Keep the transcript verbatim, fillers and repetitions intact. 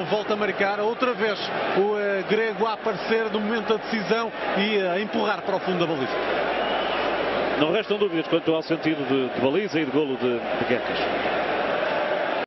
volta a marcar, outra vez o uh, grego a aparecer no momento da decisão e a empurrar para o fundo da baliza. Não restam dúvidas quanto ao sentido de, de baliza e de golo de, de Guedes.